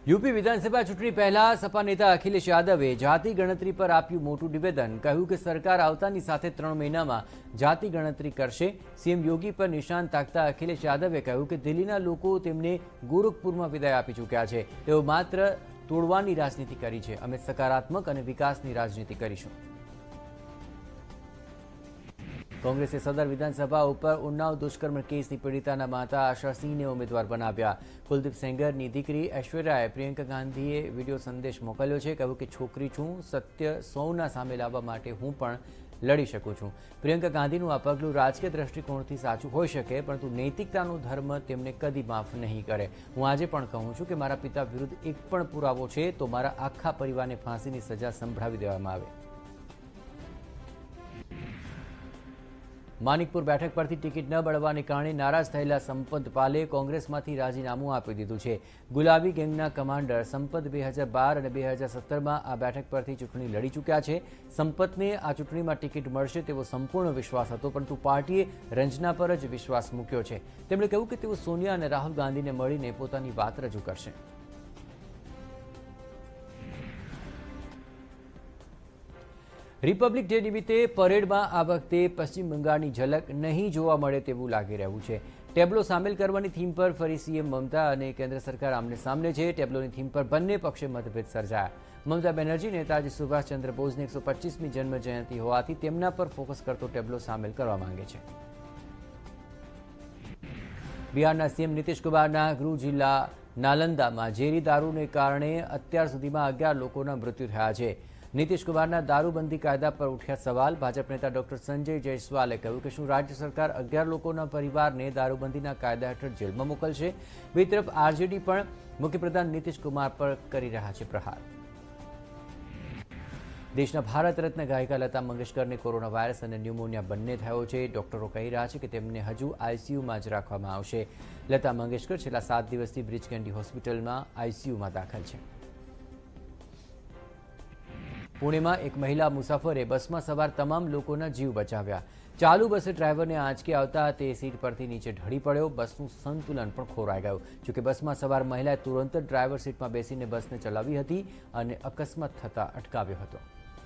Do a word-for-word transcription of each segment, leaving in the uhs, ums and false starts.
UP विधानसभा चूंटणी पहला सपा नेता अखिलेश यादवे जाति गणतरी पर आप्યું મોટું નિવેદન। કહ્યું કે સરકાર આવતાની સાથે ત્રણ મહિનામાં જાતિ ગણતરી કરશે। સીએમ યોગી પર નિશાન તાકતા અખિલેશ યાદવે કહ્યું કે દિલ્હીના લોકો તેમને ગોરખપુરમાં વિદાય આપી ચૂક્યા છે। તેઓ માત્ર તોડવાની રાજનીતિ કરી છે। અમે સકારાત્મક અને વિકાસની રાજનીતિ કરીશું। कांग्रेसे सदर विधानसभा पर उन्नाव दुष्कर्म केसनी पीड़िताना माता आशा सिंहने उम्मीदवार बनाव्या। कुलदीप सेंगरनी दीकरी ऐश्वर्याए प्रियंका गांधीए विडियो संदेश मोकल्यो छे। कह્યું કે છોકરી છું, सत्य સૌના સામે લાવવા માટે હું પણ લડી શકું છું। પ્રિયંકા ગાંધીનું આ પગલું રાજકીય દ્રષ્ટિકોણથી સાચું હોઈ શકે, પરંતુ નૈતિકતાનો ધર્મ તેમને કદી માફ નહીં કરે। હું આજે પણ કહું છું કે મારા પિતા વિરુદ્ધ એક પણ પુરાવો છે તો મારા આખા પરિવારને ફાંસીની સજા સંભળાવી દેવામાં આવે। मानिकपुर बैठक परथी टिकिट न बळवाने कारणे नाराज थयेला संपत पाले कांग्रेसमांथी राजीनामું આપી દીધું છે। गुलाबी गैंगना कमांडर संपत બે હજાર બાર અને બે હજાર સત્તર માં આ બેઠક પરથી ચૂંટણી લડી ચૂક્યા છે। સંપતને આ ચૂંટણીમાં ટિકિટ મળશે તેવો સંપૂર્ણ વિશ્વાસ હતો, પરંતુ પાર્ટીએ રંजना પર જ વિશ્વાસ મૂક્યો છે। તેમણે કહ્યું કે તેઓ સોનિયા અને રાહુલ ગાંધીને મળીને પોતાની વાત રજૂ કરશે। रिपब्लिक डे निमित्ते परेड में आ वखते पश्चिम बंगाळनी झलक नहीं जोवा मळे तेवुं लागी रह्युं छे। टेब्लो सामेल करवानी थीम पर फरी सीएम ममता और केंद्र सरकार आमने सामने छे। टेब्लोनी थीम पर बंने पक्षे मतभेद सर्जाया। ममता बेनर्जी नेताजी सुभाष चंद्र बोसनी एक सौ पच्चीसमी जन्म जयंती होवाथी तेमना पर फोकस करतो टेब्लो सामेल करवा मांगे छे। बिहारना सीएम नीतीश कुमारना गृह जिल्ला नालंदा में झेरी दारूने कारणे अत्यार सुधीमां अगियार लोकोना मृत्यु थया छे। नीतीश कुमारना दारूबंदी कायदा पर उठ्या सवाल। भाजप नेता डॉक्टर संजय जयस्वाले કહ્યું કે શું राज्य सरकार अगियार लोकोना परिवारने दारूबंदीना कायदा हेठळ जेलमां मोकलशे? बीजी तरफ आरजेडी पण मुख्यप्रधान नीतीश कुमार पर करी रह्या छे प्रहार। देशना भारत रत्न गायिका लता मंगेशकरने कोरोना वायरस और न्यूमोनिया बंने थयो छे। डॉक्टरो कही रह्या छे के तेमने हजू आईसीयू में ज राखवामां आवशे। लता मंगेशकर छेल्ला सात दिवसथी ब्रिज केंडी होस्पिटल में आईसीयू में दाखल छे। पुणे में एक महिला मुसाफरे बस में सवार तमाम लोकोना जीव बचाव्या। चालू बसे ड्राइवर ने आंचके आवता ते सीट परथी नीचे ढળી પડ્યો। बसનું સંતુલન પણ ખોરવાઈ ગયું। જોકે બસમાં સવાર મહિલાએ તુરંત ડ્રાઈવર સીટમાં બેસીને બસને ચલાવી હતી અને અકસ્માત થતા અટકાવ્યો હતો।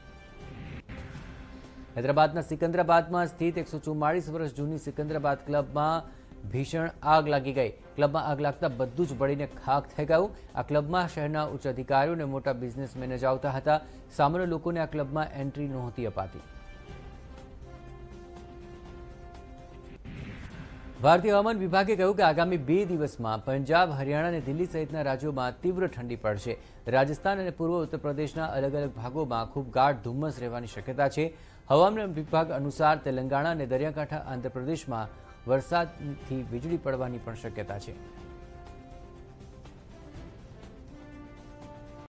હૈદરાબાદના સિકંદરાબાદમાં સ્થિત એક સો ચુમ્માળીસ વર્ષ જૂની સિકંદરાબાદ ક્લબમાં भीषण आग लगी गई। क्लब में आग लगता बधुं ज बळीने खाक थई गयुं। आ क्लब में शहरना उच्च अधिकारीओ ने मोटा बिजनेसमेन ज आवता हता। सामान्य लोकोने आ क्लब में एंट्री नहोती अपाती। भारतीय हवामान विभागे कह્યું કે આગામી બે દિવસમાં પંજાબ, હરિયાણા અને દિલ્હી સહિતના રાજ્યોમાં तीव्र ठंडी પડશે। રાજસ્થાન અને પૂર્વ ઉત્તર પ્રદેશના અલગ અલગ ભાગોમાં ખૂબ ગાઢ ધુમ્મસ રહેવાની શક્યતા છે। હવામાન વિભાગ અનુસાર તેલંગાણા અને દરિયાકાંઠા આંધ્રપ્રદેશમાં વરસાદથી વીજળી પડવાની પણ શક્યતા છે।